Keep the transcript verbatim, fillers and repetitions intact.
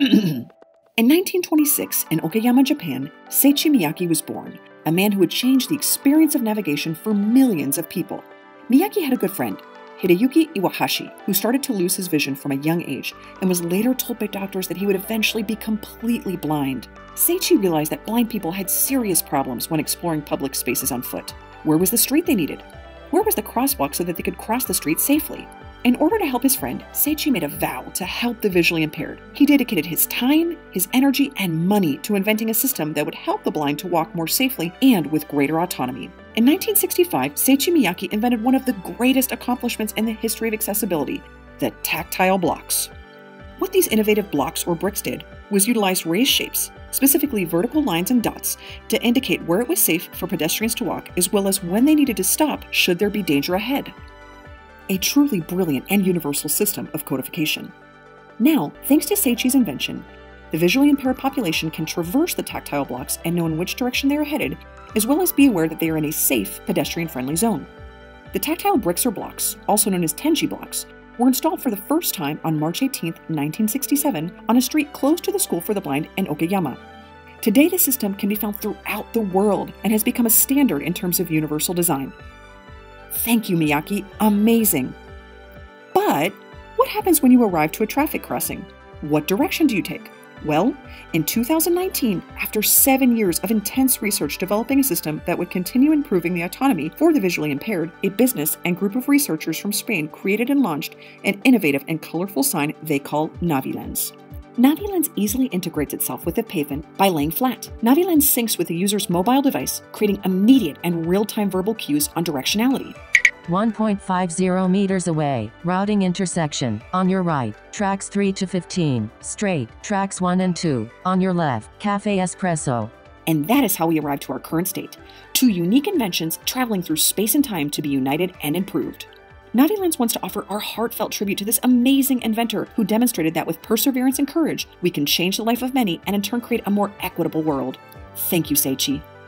In nineteen twenty-six, in Okayama, Japan, Seiichi Miyake was born, a man who would change the experience of navigation for millions of people. Miyake had a good friend, Hideyuki Iwahashi, who started to lose his vision from a young age and was later told by doctors that he would eventually be completely blind. Seiichi realized that blind people had serious problems when exploring public spaces on foot. Where was the street they needed? Where was the crosswalk so that they could cross the street safely? In order to help his friend, Seiichi made a vow to help the visually impaired. He dedicated his time, his energy, and money to inventing a system that would help the blind to walk more safely and with greater autonomy. In nineteen sixty-five, Seiichi Miyake invented one of the greatest accomplishments in the history of accessibility, the tactile blocks. What these innovative blocks or bricks did was utilize raised shapes, specifically vertical lines and dots, to indicate where it was safe for pedestrians to walk, as well as when they needed to stop should there be danger ahead. A truly brilliant and universal system of codification. Now, thanks to Seiichi's invention, the visually impaired population can traverse the tactile blocks and know in which direction they are headed, as well as be aware that they are in a safe, pedestrian-friendly zone. The tactile bricks or blocks, also known as Tenji blocks, were installed for the first time on March eighteenth, nineteen sixty-seven, on a street close to the School for the Blind in Okayama. Today, the system can be found throughout the world and has become a standard in terms of universal design. Thank you, Miyake. Amazing. But what happens when you arrive to a traffic crossing? What direction do you take? Well, in two thousand nineteen, after seven years of intense research developing a system that would continue improving the autonomy for the visually impaired, a business and group of researchers from Spain created and launched an innovative and colorful sign they call NaviLens. NaviLens easily integrates itself with the pavement by laying flat. NaviLens syncs with the user's mobile device, creating immediate and real-time verbal cues on directionality. one point five zero meters away, routing intersection, on your right, tracks three to fifteen, straight, tracks one and two, on your left, Cafe Espresso. And that is how we arrived to our current state. Two unique inventions traveling through space and time to be united and improved. NaviLens wants to offer our heartfelt tribute to this amazing inventor who demonstrated that with perseverance and courage, we can change the life of many and in turn create a more equitable world. Thank you, Seiichi.